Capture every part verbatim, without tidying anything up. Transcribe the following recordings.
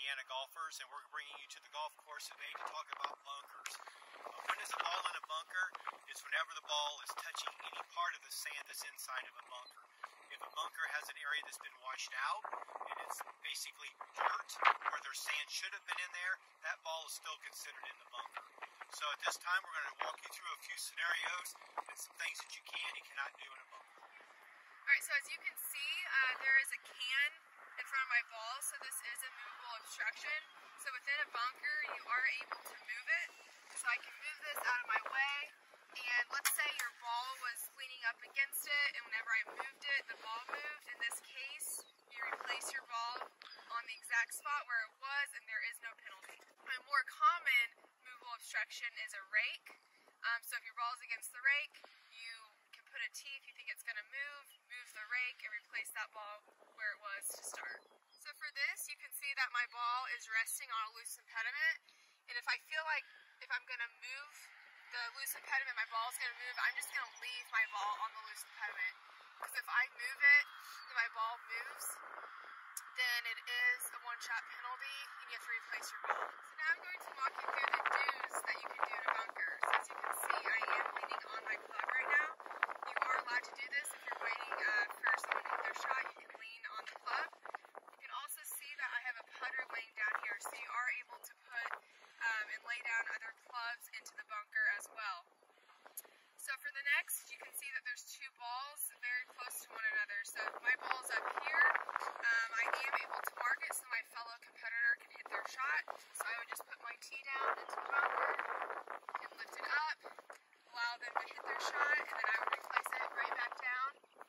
Indiana golfers, and we're bringing you to the golf course today to talk about bunkers. Uh, when is a ball in a bunker? It's whenever the ball is touching any part of the sand that's inside of a bunker. If a bunker has an area that's been washed out and it's basically dirt where their sand should have been in there, that ball is still considered in the bunker. So at this time we're going to walk you through a few scenarios and some things that you can and cannot do in a bunker. Alright, so as you can see, uh, there is a can in front of my ball, so this is a movable obstruction. So within a bunker, you are able to move it. So I can move this out of my way, and let's say your ball was leaning up against it, and whenever I moved it, the ball moved. In this case, you replace your ball on the exact spot where it was, and there is no penalty. A more common movable obstruction is a rake. Um, so if your ball is against the rake, you can put a tee if you think it's going to move, move the rake, and replace that ball where it was to start. So for this, you can see that my ball is resting on a loose impediment, and if I feel like if I'm going to move the loose impediment, my ball is going to move, I'm just going to leave my ball on the loose impediment. Because if I move it, and my ball moves, then it is a one-shot penalty, and you have to replace your ball. So now I'm going to walk you through the do's that you can do in a bunker. So as you can see, I am leaning on my club right now. You are allowed to do this if you're waiting uh, for someone to hit their shot. You can lean on the club. You can also see that I have a putter laying down here, so you are able to put um, and lay down other clubs into the bunker as well. So for the next, you can see that there's two balls very close to one another. So if my ball's up here, um, I am able to mark it so my fellow competitor can hit their shot. So I would just put my tee down into the bunker and lift it up, allow them to hit their shot, and then I would replace it right back down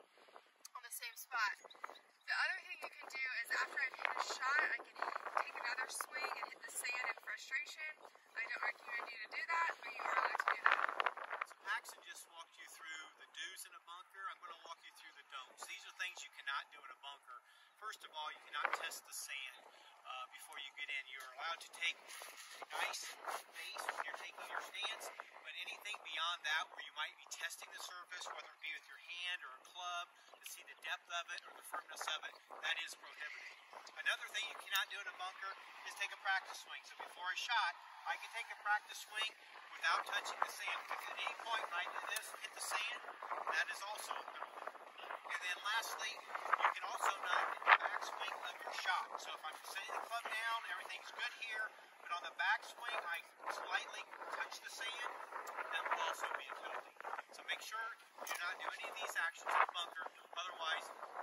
on the same spot. The other thing you can do is after I've hit a shot, I can take another swing and hit the sand in frustration. I don't recommend you to do that, but you are allowed to do that. Paxton just walked you through the do's in a bunker. I'm going to walk you through the don'ts. These are things you cannot do in a bunker. First of all, you cannot test the sand uh, before you get in. You're allowed to take nice space when you're taking your stance, but anything beyond that where you might be testing the surface, whether it be with your hand or a club, to see the depth of it or the firmness of it, that is prohibited. Another thing you cannot do in a bunker is take a practice swing. So before a shot, I can take a practice swing without touching the sand. If at any point when I do this, hit the sand, that is also a penalty. And then lastly, you can also not hit the backswing of your shot. So if I'm setting the club down, everything's good here, but on the backswing, I slightly touch the sand, that will also be a penalty. So make sure you do not do any of these actions in the bunker, otherwise